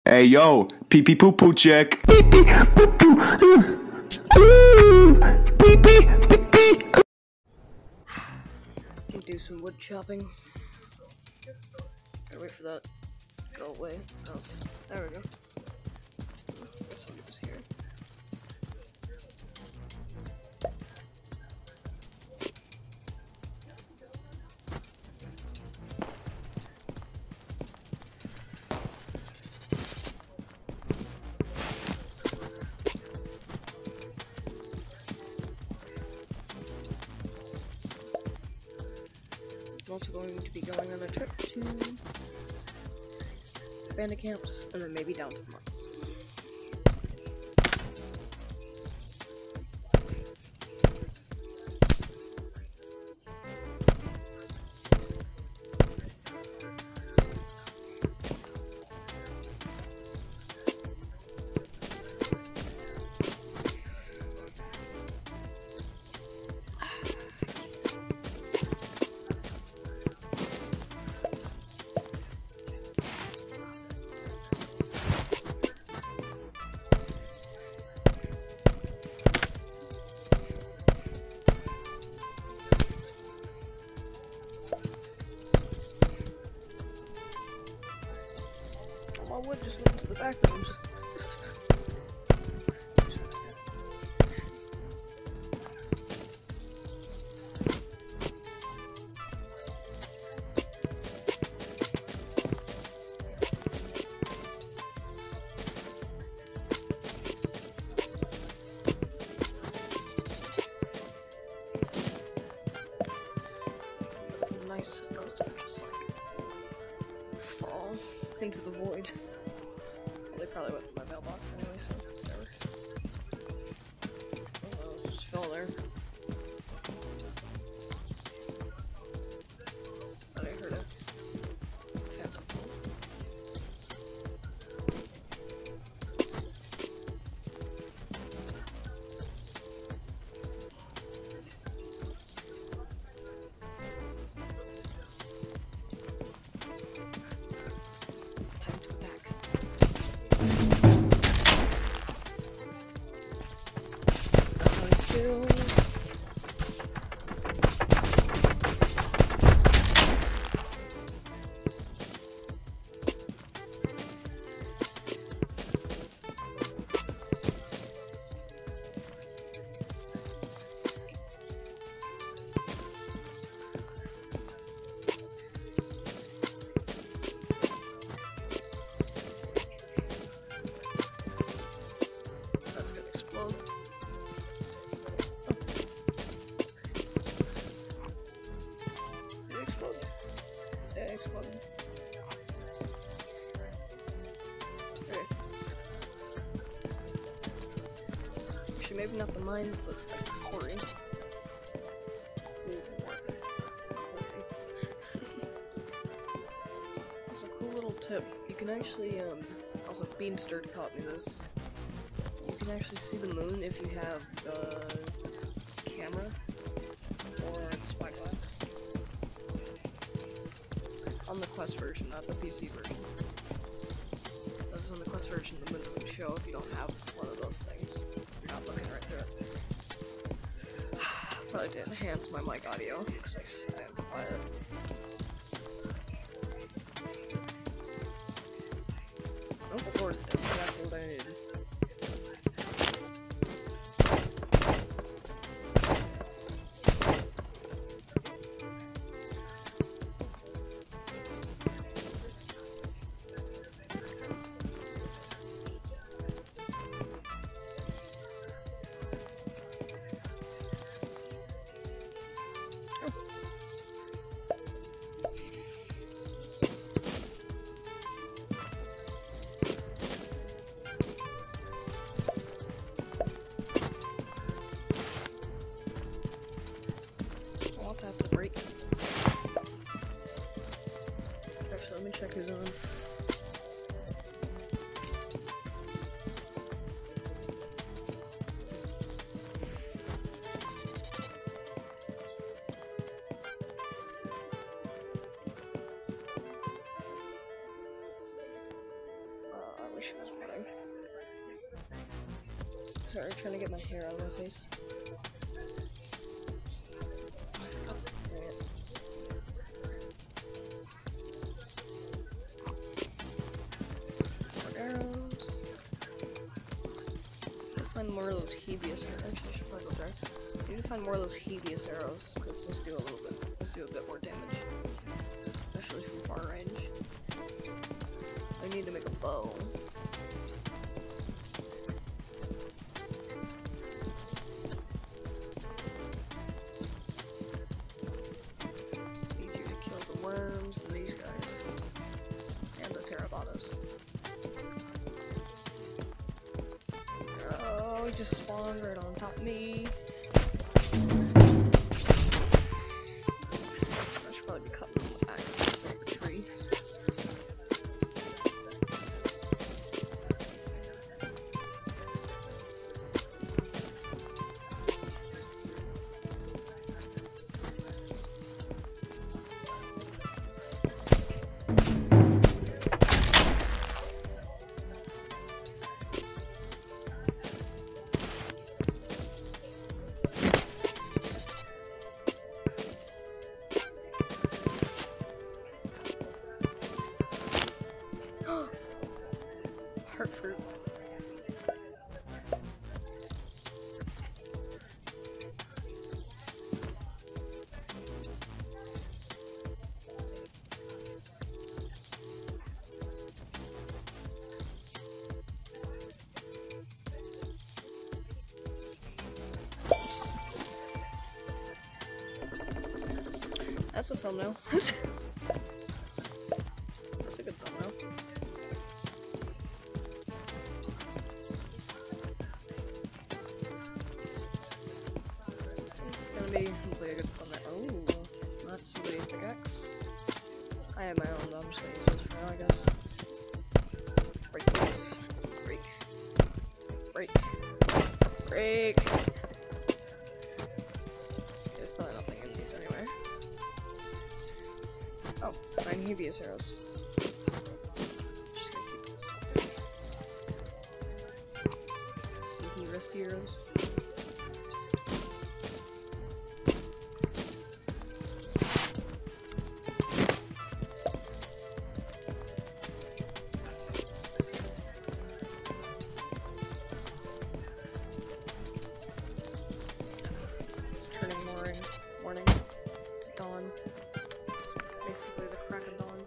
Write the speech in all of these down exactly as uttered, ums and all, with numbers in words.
Hey yo, pee pee poo poo check. Pee pee poo poo. Ooh, pee pee pee pee. Do some wood chopping. Gotta wait for that to go away. Else, there we go. Guess somebody was here. I'm also going to be going on a trip to bandit camps, and then maybe down to the mines. My wood just went into the back rooms. Nice if those don't just like fall into the void. Well, they probably went to my mailbox anyway, so whatever. Oh well, just fell there. Thought I heard a phantom fall. Time to attack. That's my skills. That's gonna explode. Did it explode? Yeah, it exploded. Okay. Actually, maybe not the mines, but like the quarry. That's a cool little tip. You can actually, um, also Beanstir taught me this. You can actually see the moon if you have the camera or spyglass. On the Quest version, not the P C version. Because on the Quest version, the moon doesn't show if you don't have one of those things. You're not looking right through it. But I did enhance my mic audio because I, I amplified it. Oh, Lord, that's exactly what I needed. wish it was morning. Sorry, trying to get my hair out of my face. God dang it. More arrows. I need to find more of those heaviest arrows. Actually, I should probably go there. I need to find more of those heaviest arrows, because let's do a little bit. Let's do a bit more damage. Especially from far range. I need to make a bow. It's easier to kill the worms than these guys. And the pteropods. Oh, he just spawned right on top of me. I should probably be cutting the axe to save the tree. Heart fruit. That's a thumbnail. That's a good thumbnail. Be hopefully a good thumbnail. Oh, that's somebody's pickaxe. I have my own, though. I'm just gonna use this for now, I guess. Break this. Break. Break. Break. There's probably nothing in these anyway. Oh, nine heaviest arrows. Just gonna keep this. Sneaky, rusty arrows. Morning to dawn. Basically the crack of dawn.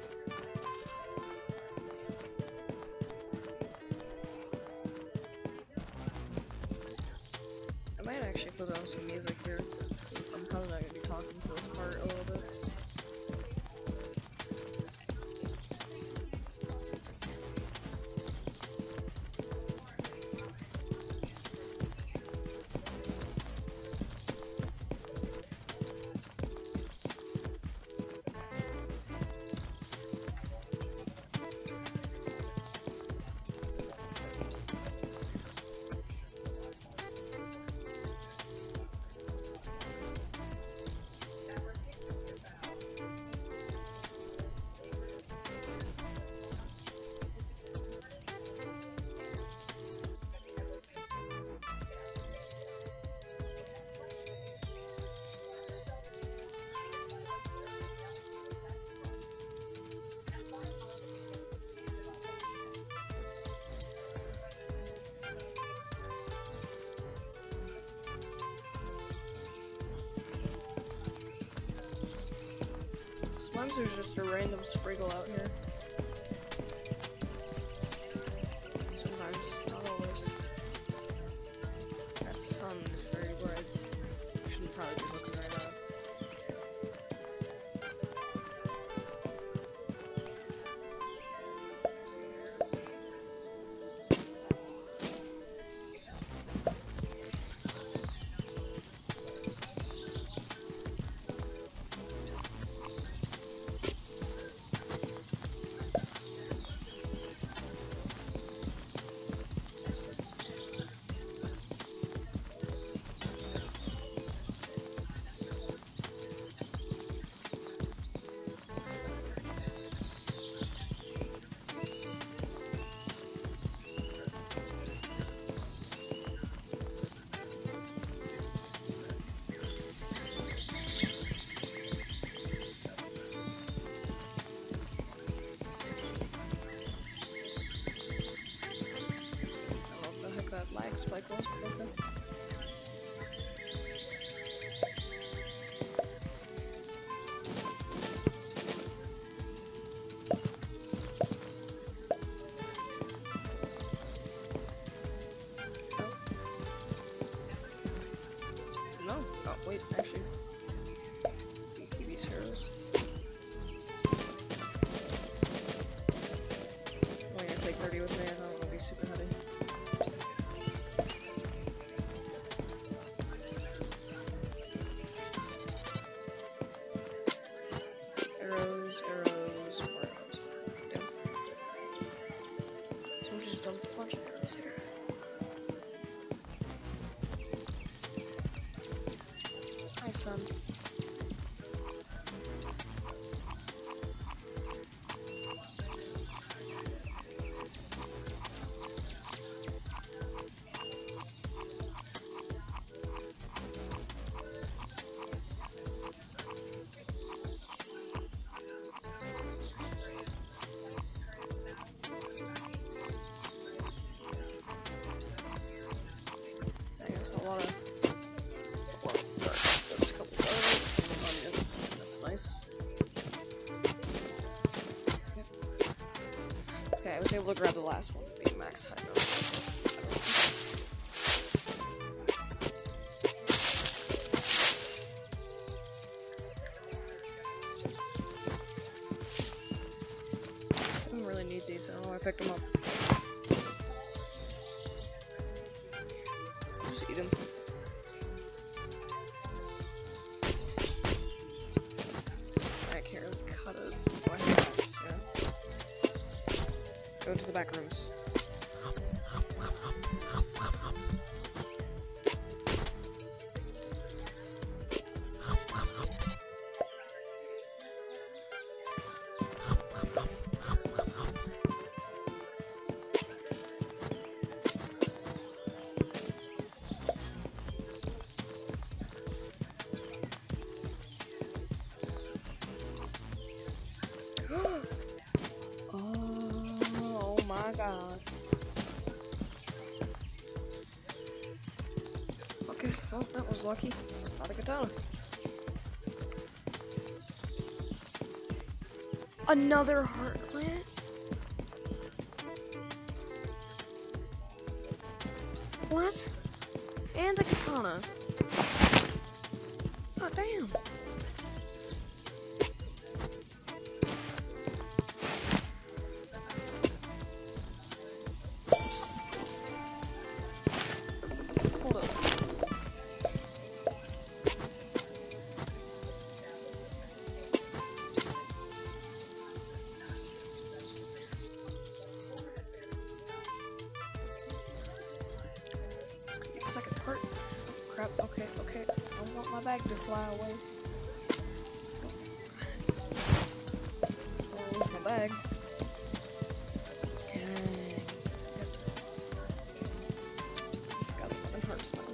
I might actually put on some music here. I'm probably not going to be talking for this part a little bit. Sometimes there's just a random sprinkle out here. Sometimes, not always. That sun is very bright. I shouldn't probably be looking right now. like those, but okay. No. Oh, wait, actually. Keep these heroes. I'm gonna take thirty with me, I don't want to be super heavy. Arrows, arrows, more arrows. Damn. So we just dumped a bunch of arrows here. Hi, son. Dang, that's a lot of. That's a lot of dark. That's a couple of onions. That's nice. Yep. Okay, I was able to grab the last one, being max hydro. I don't really need these, I don't know why I picked them up. Just eat them. I can't really cut it. Oh, I have this, yeah. Go to the back rooms. Oh my god. Okay, well, that was lucky. Not a katana. Another heart plant? What? And a katana. God damn. Hold up. This could be the second part. Crap, okay, okay. I don't want my bag to fly away. I don't lose my bag. Dang. Got eleven hearts now.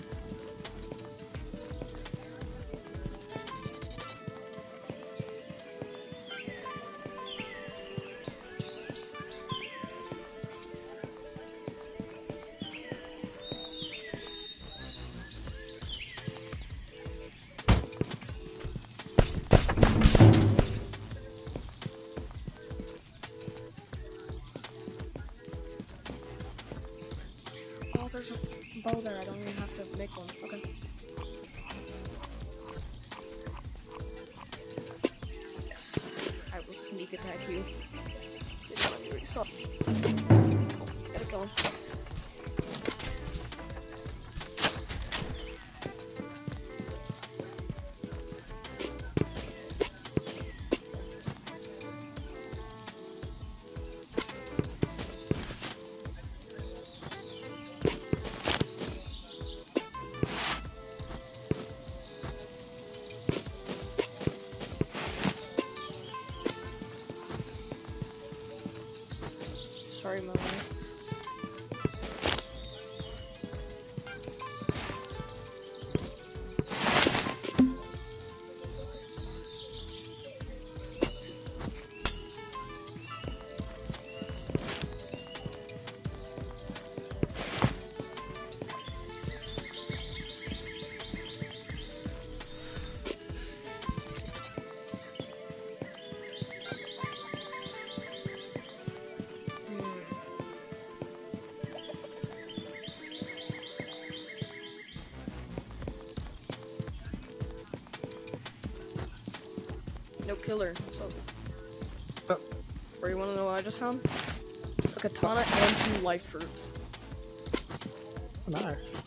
Oh, there's a bow there. I don't even have to make one. Okay. Yes. I will sneak attack you. Didn't want you already saw. Oh, gotta kill him. Sorry, my lights. killer. So, Uh, where you want to know what I just found? A katana and two life fruits. nice.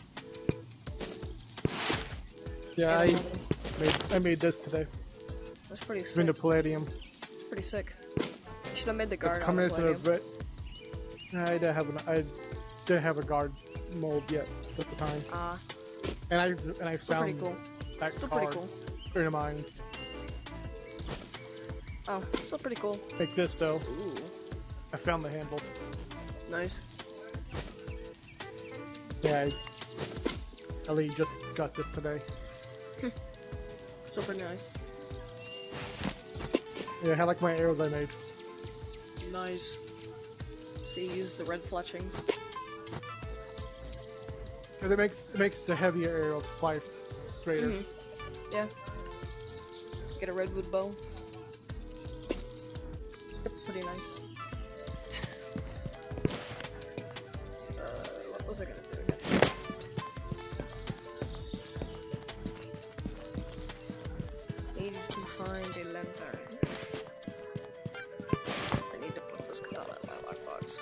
Yeah, And I made I made this today. That's pretty It's been sick. the palladium. It's pretty sick. Should have made the guard It's on coming the into the palladium. bit. I didn't have an I didn't have a guard mold yet at the time, Ah, and I and I still found pretty cool. that Still card pretty cool. in the mines. Oh, still pretty cool. Like this though, Ooh, I found the handle. nice. Yeah, I, Ellie just got this today. Still pretty nice. Yeah, I like my arrows I made. Nice. So you use the red fletchings. Cause it makes it makes the heavier arrows fly straighter. Mhm. Yeah. Get a redwood bow. Pretty nice. uh, what was I gonna do again? Need to find a lantern. I need to put this katana in my lockbox.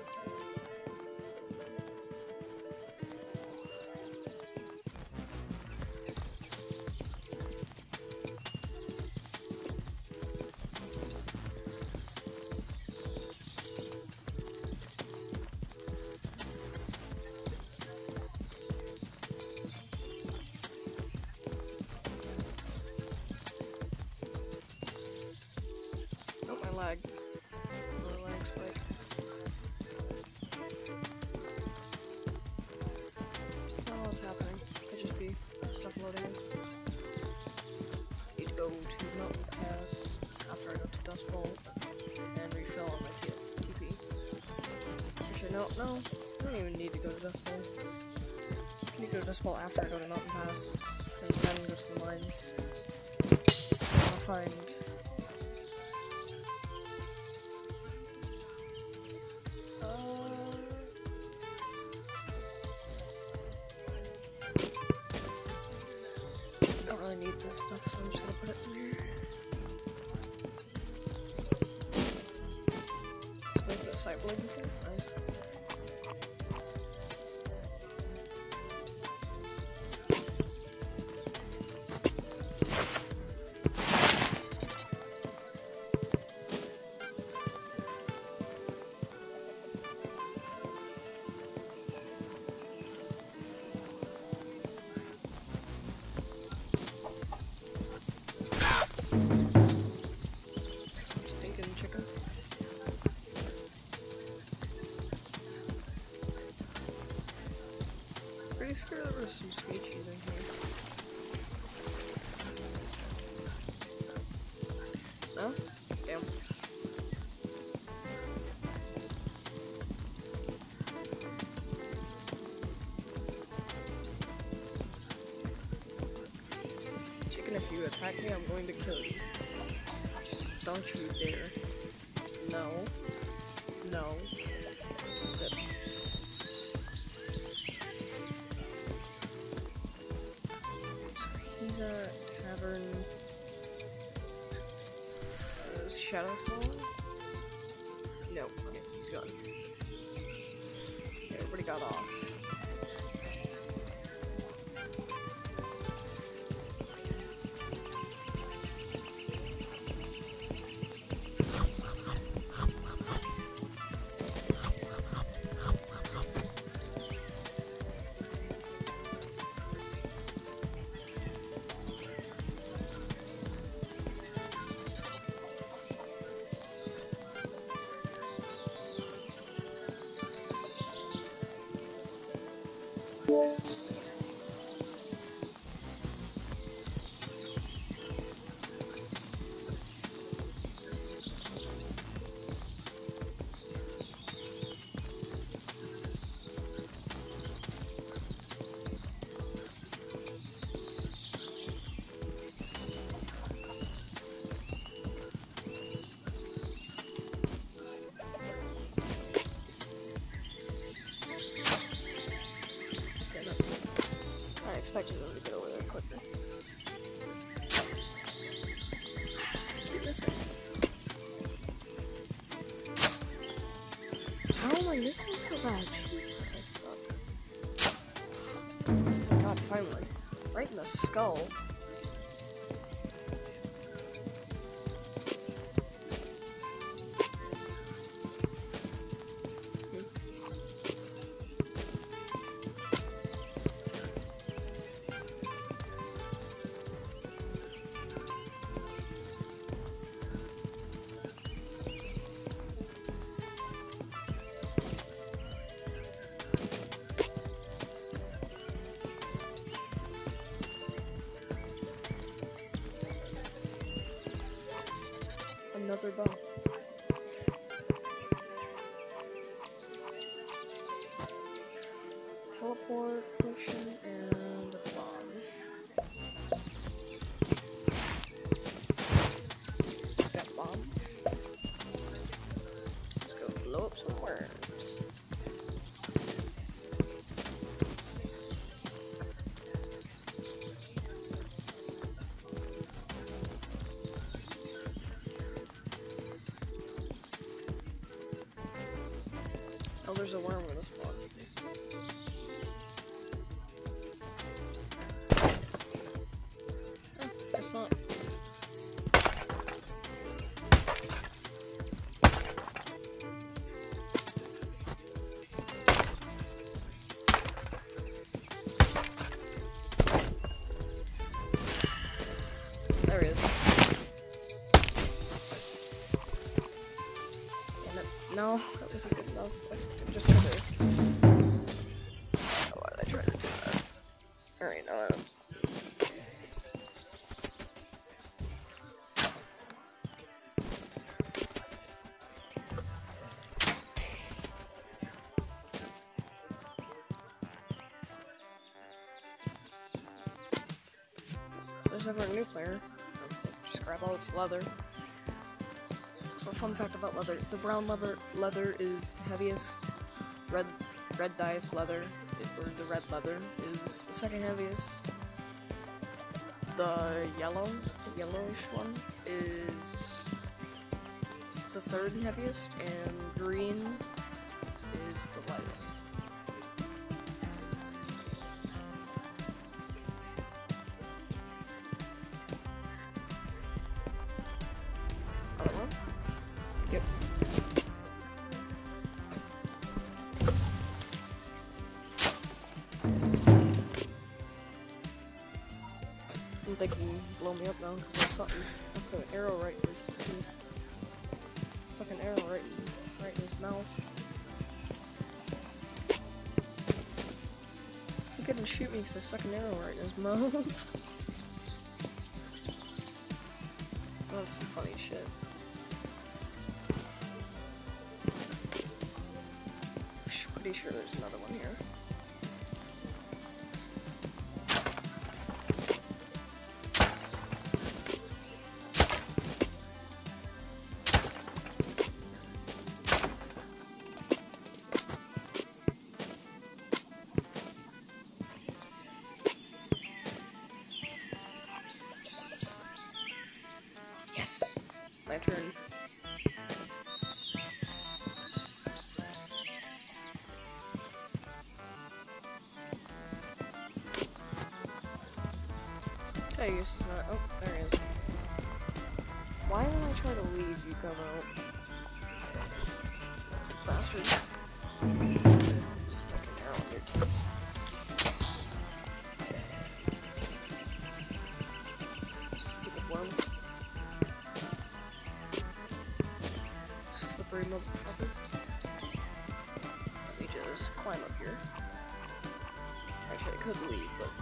Oh, my lag. My lag spike. I don't know what's happening. Could just be stuff loading in. Need to go to Mountain Pass after I go to Dust Bowl and refill on my T P. Actually, no, no. I don't even need to go to Dust Bowl. I need to go to Dust Bowl after I go to Mountain Pass. And then go to the mines. I'll find. Don't really need this stuff, so I'm just gonna put it in here. Let's make the site blade in here. Nice. Stinking chicken. Pretty sure there was some sweet cheese in here. No? Damn. Chicken, if you attack me, I'm going to kill you. Don't you dare. No. No. Good. He's a tavern. Uh, Shadow Soul? No. Okay, he's gone. Okay, everybody got off. expected them to get over there quicker. Keep this is so bad. Jesus, I suck. Oh my god, finally. Right in the skull. Another bow. Teleport, potion, and a bomb. Got bomb. Let's go blow up some worms. Oh, there's a worm in this spot. Oh, it's not. There he is. Damn it. No, that wasn't good enough. I just tried to. Oh, why did I try to do that? Alright, no, I don't. There's never a new player. Just grab all its leather. So, fun fact about leather: the brown leather leather is the heaviest. Red red diced leather, or the red leather, is the second heaviest. The yellow, the yellowish one, is the third heaviest, and green is the lightest. Other one? Yep. I think he can blow me up now because I thought he stuck an arrow right in his tooth. Stuck an arrow right in, right in his mouth. He couldn't shoot me because I stuck an arrow right in his mouth. That's some funny shit. Pretty sure there's another one here. Yes! My turn. I guess it's not. Oh, there he is. Why when I try to leave, you come out? Bastard. Stuck an arrow in your teeth. Stupid worm. Slippery motherfucker. Let me just climb up here. Actually, I could leave, but.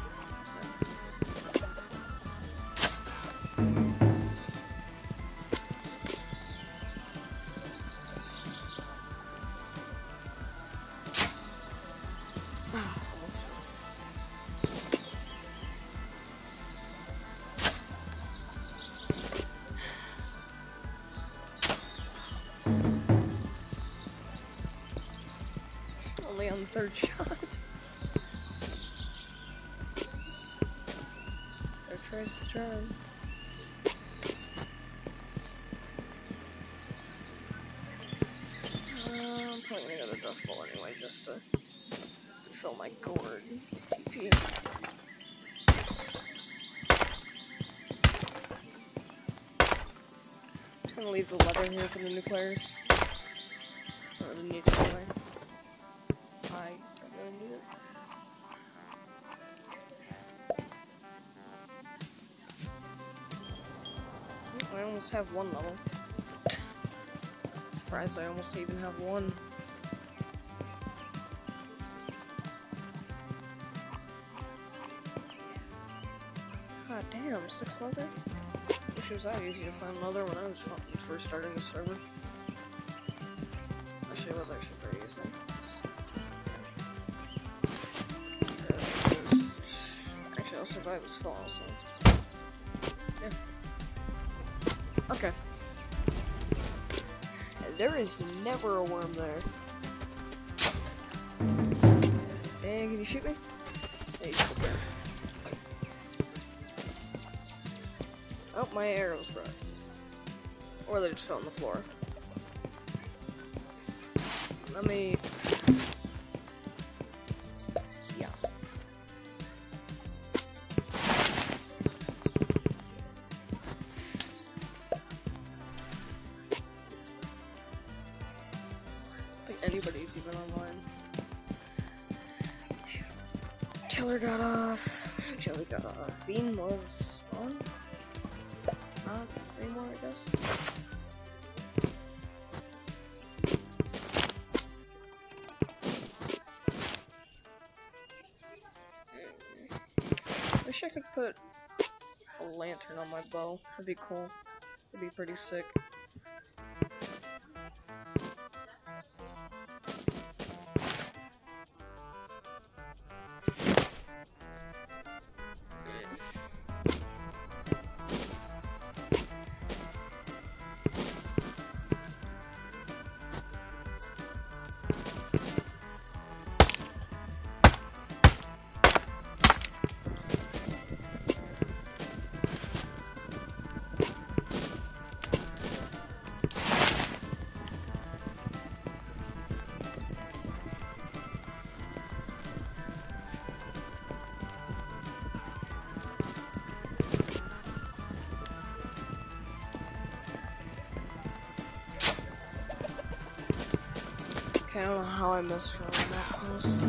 Only on the third shot. There tries to try. Uh, I'm probably gonna go to dust possible anyway, just to, to fill my gourd with T P. Just gonna leave the leather here for the new players. I don't really need it anyway. I don't really need it. I almost have one level. Surprised I almost even have one. God damn, six leather? Wish it was that easy to find leather when I was first starting the server. Actually, it was actually pretty easy. Uh, was, actually, I'll survive this fall, so. Yeah. Okay. There is never a worm there. Hey, can you shoot me? Hey, shoot there. Oh, my arrows broke. Or they just fell on the floor. Let me... Yeah. Anybody's even online. Killer got off. Joey got off. Bean was on. It's not anymore, I guess. Wish I could put a lantern on my bow. That'd be cool. That'd be pretty sick. I don't know how I missed from that close.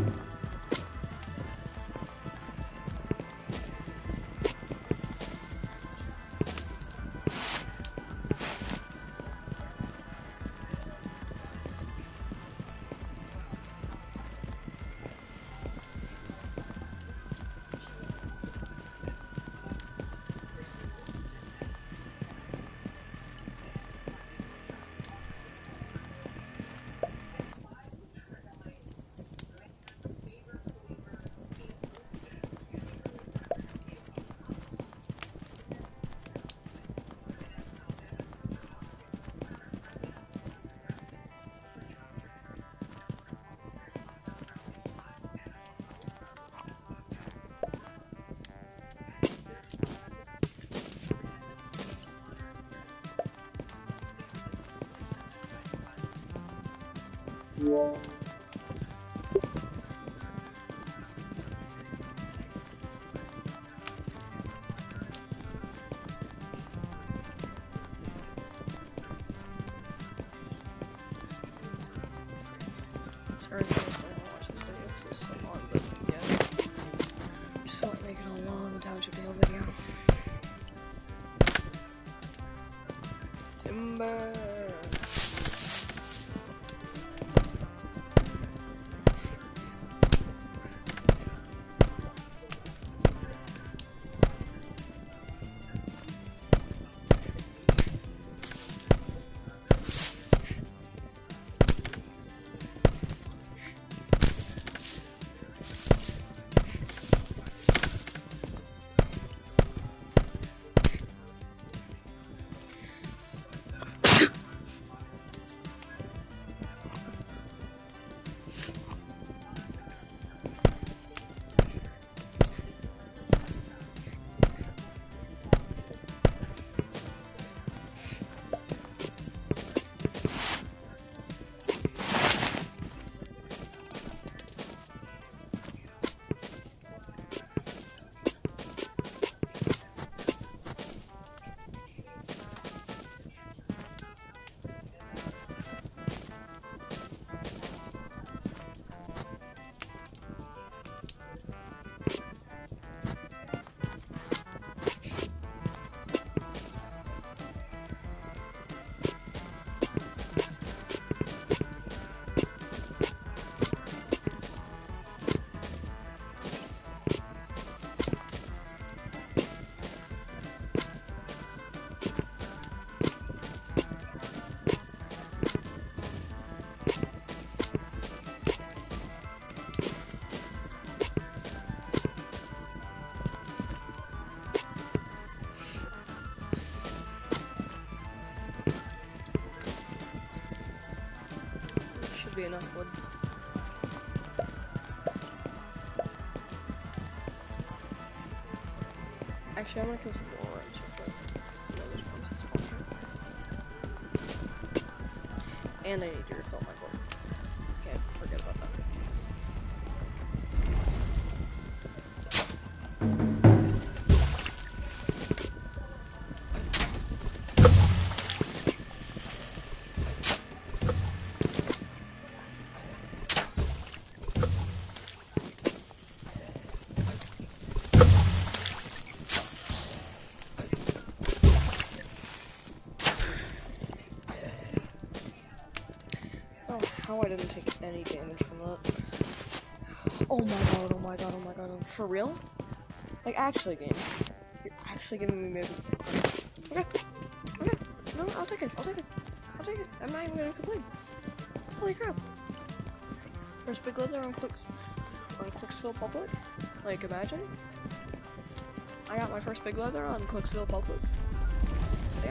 Sorry if I don't watch this video because it's so long, but yeah. Just felt like making a long township dale video. Timber! enough wood. Actually, I'm gonna kill some more worms real quick. You know, there's worms that spawn here. And I need to refill my board. Can't forget about that. How I didn't take any damage from that. Oh my god, oh my god, oh my god. For real? Like, actually, game. You're actually giving me maybe. Okay. Okay. No, I'll take it. I'll take it. I'll take it. I'm not even gonna complain. Holy crap. First big leather on Clicks on Clicksville Public. Like, imagine. I got my first big leather on Clicksville Public. Yeah.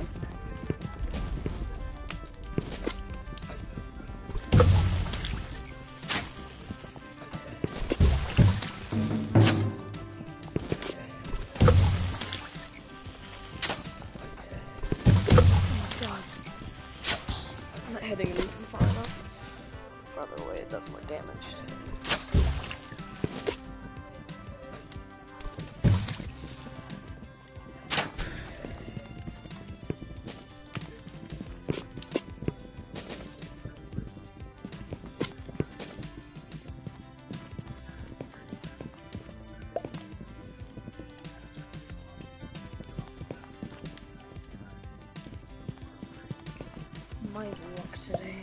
Hitting him far enough. Farther away, it does more damage. My luck today.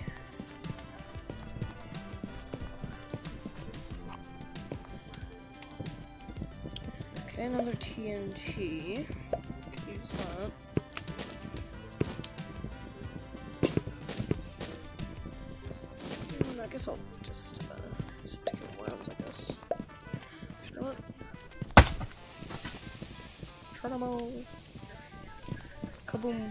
Okay, another T N T. Could use that. Mm, I guess I'll just uh, use it to kill worms, I guess. You know what? Trinamo. Kaboom.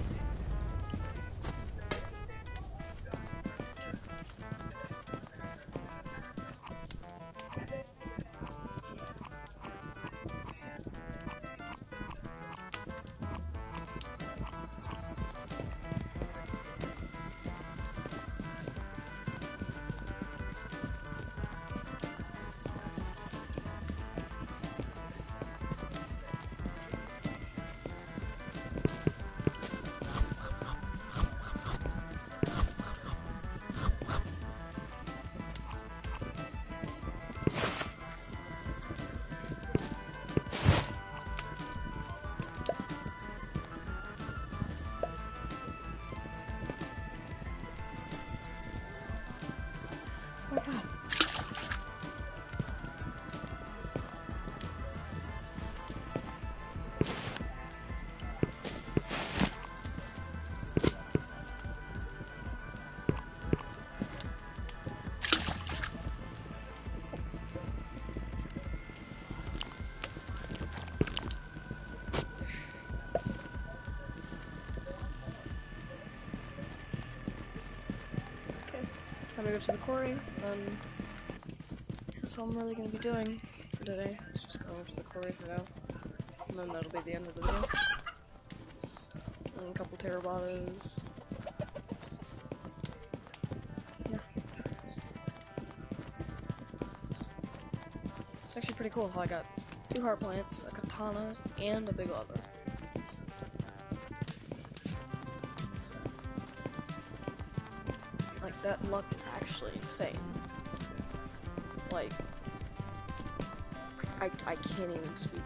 Oh my god. I'm gonna go to the quarry, and that's all I'm really gonna be doing for today. Let's just go over to the quarry for now, and then that'll be the end of the video. And a couple terrabatas. Yeah. It's actually pretty cool how I got two heart plants, a katana, and a big leather. Like, that luck is actually insane. Like, I, I can't even speak.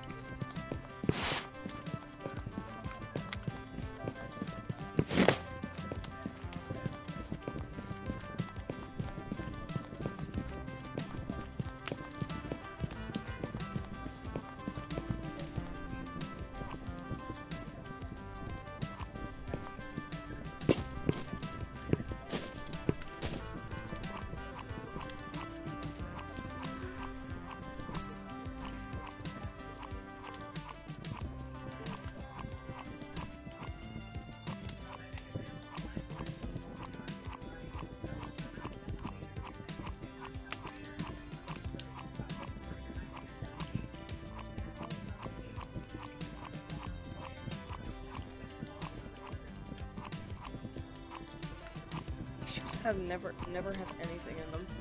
have never, never have anything in them.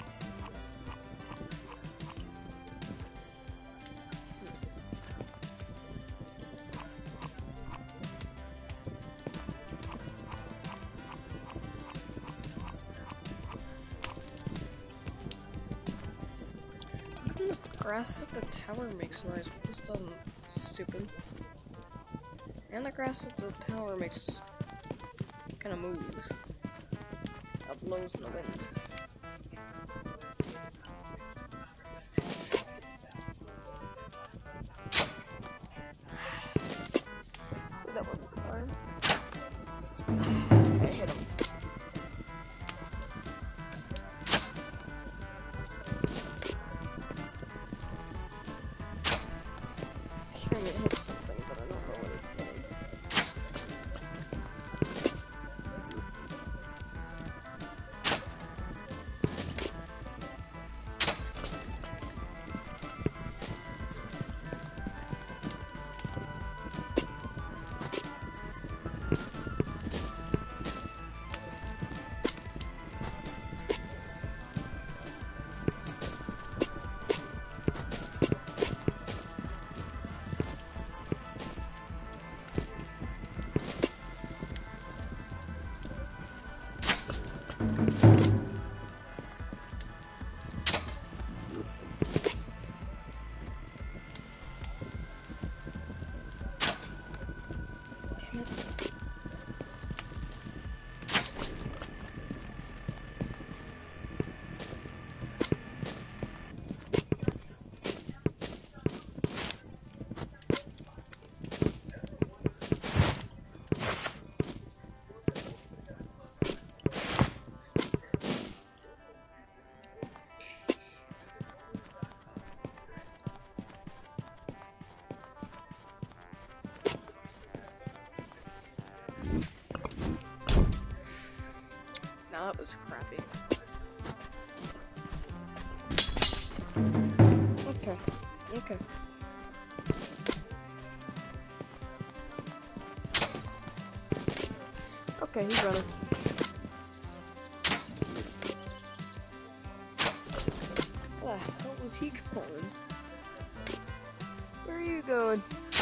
Grass at the tower makes noise, but this doesn't. Stupid. And the grass at the tower makes kind of moves. That blows in the wind. That wasn't the time. I hit him. Hearing it hit something, but I don't know what it's hitting. Now that was crappy. Okay, okay. Okay, he's running. Where the hell was he going? Where are you going?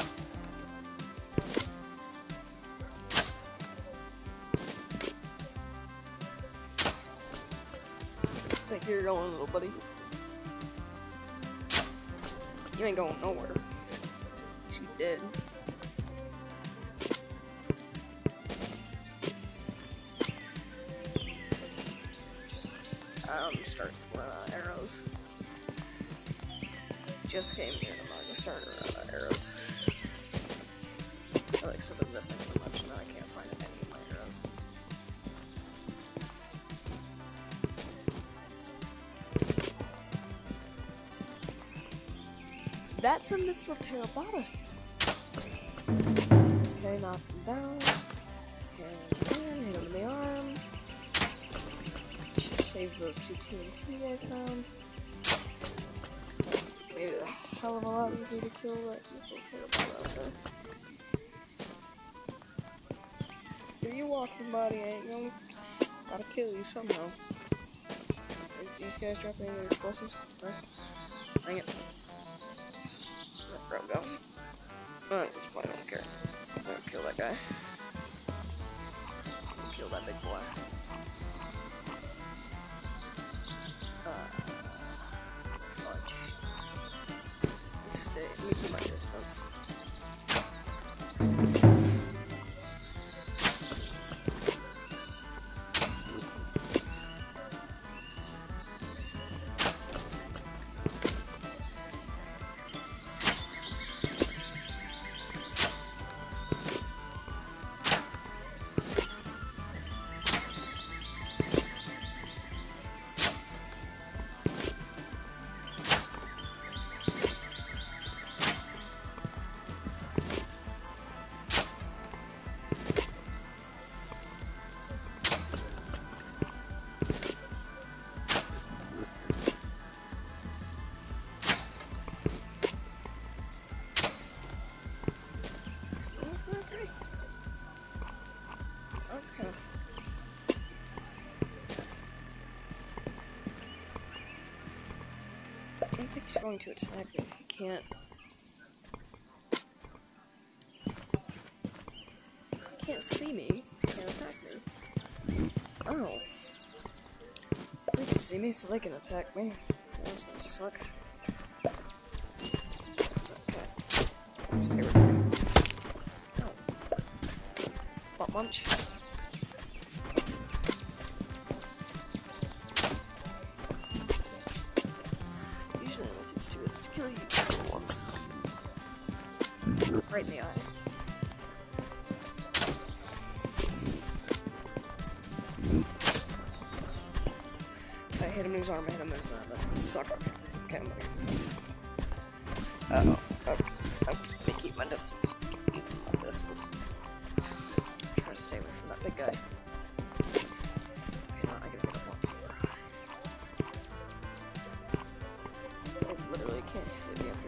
I think you're going, little buddy. You ain't going nowhere. She did. I'm starting to run out of arrows. Just came here and I'm gonna start to run out of arrows. I feel like something's missing so much now I can't find any of my arrows. That's a mithril terabata. Okay, knock him down. Okay, and hit him in the arm. Should save those two T N T I found. So, made it a hell of a lot easier to kill that mithril terabata out there. Here you walking, buddy. I ain't gonna. Gotta kill you somehow. Are these guys dropping any explosives? No? Dang it. Where I'm going. Oh, at this point, I don't care. I'm gonna kill that guy. I'm gonna kill that big boy. Uh, fudge. Stay. Let me keep my distance. think he's going to attack me if he can't. He can't see me. He can't attack me. Oh. They can see me, so they can attack me. That's gonna suck. Okay. Stay with me. Oh. Butt munch. Usually only takes two hits to kill you once. Right in the eye. I hit him in his arm, I hit him in his arm. That's gonna suck. Okay, I'm okay. Uh oh. Okay. Okay. Let me keep my distance. Keep my distance. Try to stay away from that big guy. Okay, now I gotta get up on somewhere. I literally can't hit me up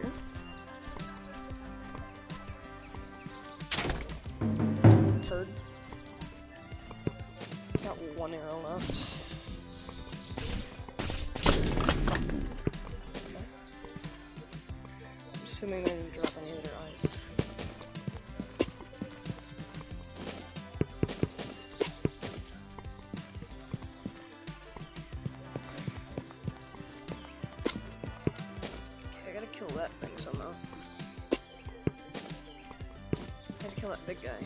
here. Turd. Got one arrow left. Assuming they didn't drop any of their eyes. Okay, I gotta kill that thing somehow. I gotta kill that big guy.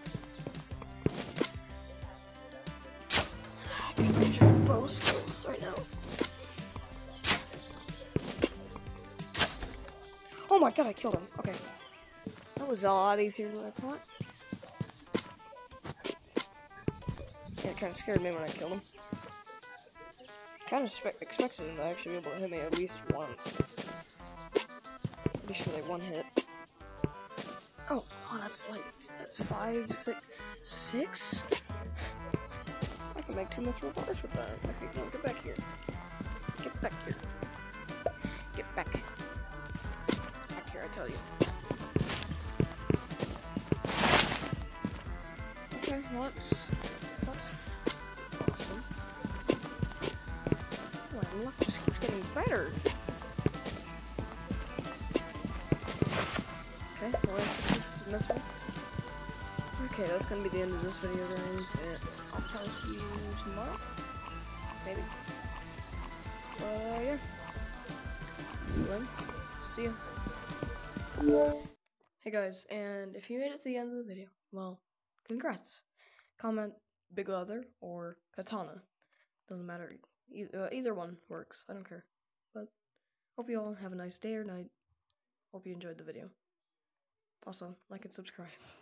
I can reach my bow skills right now. Oh my god, I killed him. Okay. That was a lot easier than I thought. Yeah, it kind of scared me when I killed him. Kind of expected him to actually be able to hit me at least once. Pretty sure they one hit. Oh, oh that's like, that's five, six, six? I can make two mithril bars with that. Okay, no, get back here. Get back here. Get back. I tell you. Okay, well, that's, that's awesome. My luck just keeps getting better. Okay, well, that's this. Okay, that's gonna be the end of this video, guys, and I'll probably see you tomorrow. Maybe. Uh, yeah. Then, see ya. Hey guys, and if you made it to the end of the video, well, congrats. Comment big leather or katana. Doesn't matter. E uh, either one works. I don't care. But hope you all have a nice day or night. Hope you enjoyed the video. Also, like and subscribe.